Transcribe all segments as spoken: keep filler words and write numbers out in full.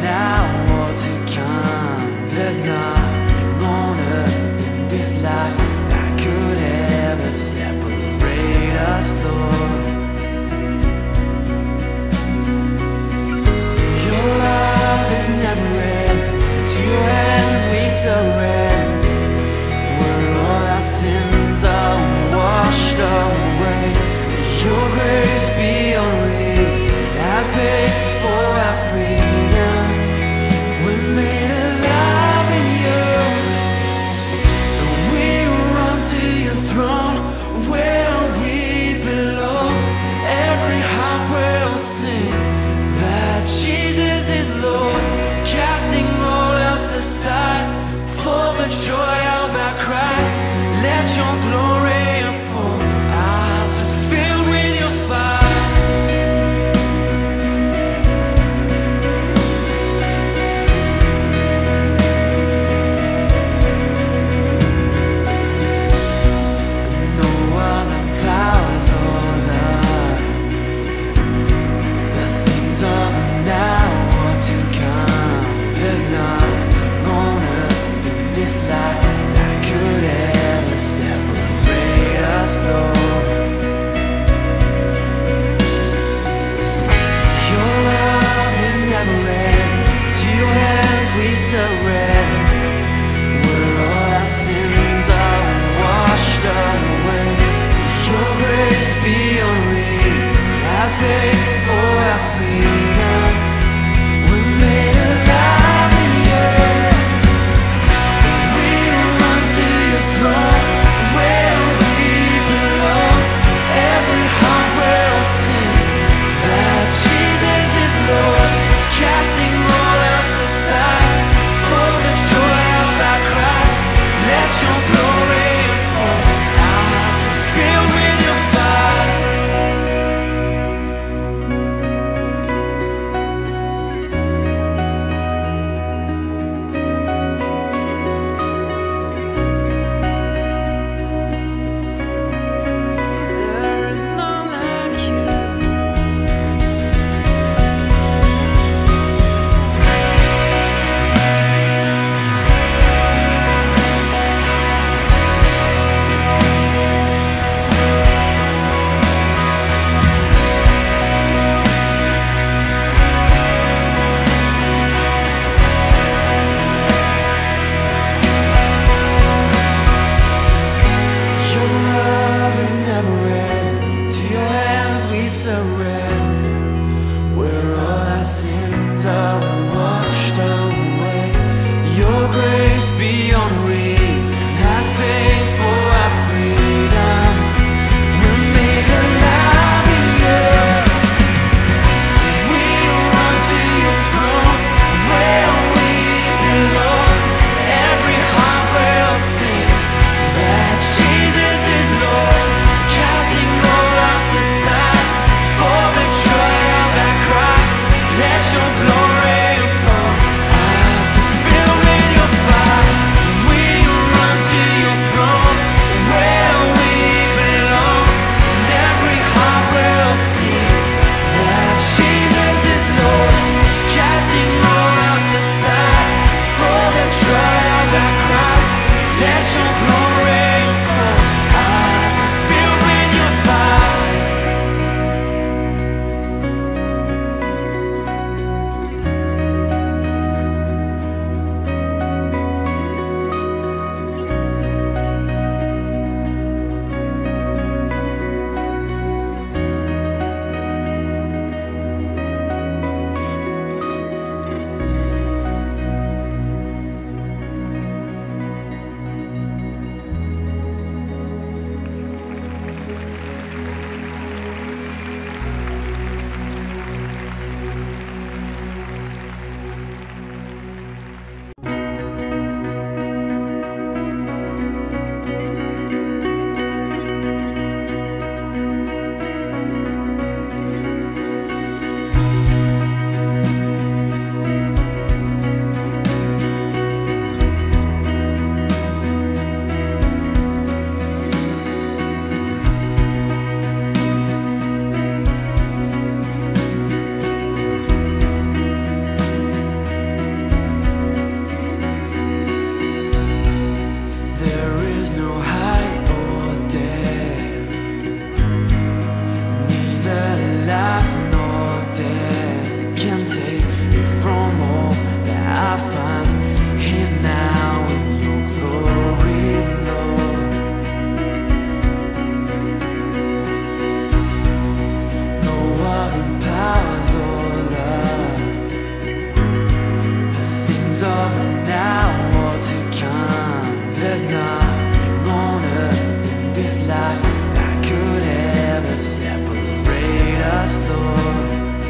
now or to come. There's nothing on earth in this life that could ever separate us, Lord. Your love is never ending. To your hands we surrender. Where all our sins are washed away. Your grace beyond reason has paid for our freedom. We're made alive in you, and we run to your throne where we belong. Every heart will sing that Jesus is Lord, casting all else aside for the joy of our Christ. Let your glory unfold. Eyes are filled with your fire. No other powers or love, the things of now or to come. There's nothing on earth in this life that could ever separate us, Lord. Your love is never ending. To your hands we surrender. Where all our sins are washed away. Your grace beyond reason has paid for our freedom. We're made alive in you. We run to your throne where we belong. things of now or to come. There's nothing on earth in this life that could ever separate us, Lord.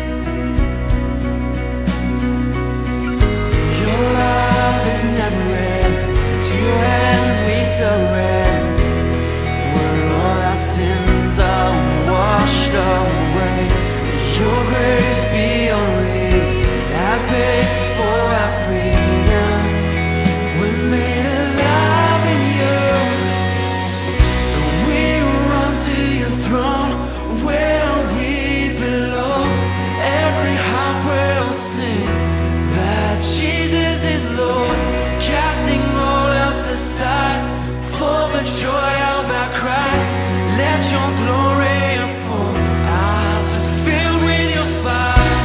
Your love is never ending. To your hands we surrender. Where all our sins are washed away. Your grace beyond reason has paid for our freedom. We're made alive in you, and we run to your throne where we belong. Every heart will sing that Jesus is Lord, casting all else aside for the joy of our Christ. Let your glory unfold, our hearts are filled with your fire.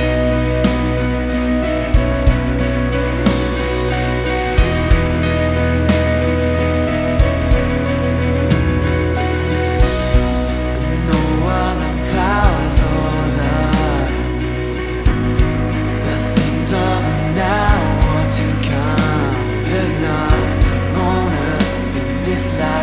No other powers or love, the things of now or to come. There's nothing on earth in this life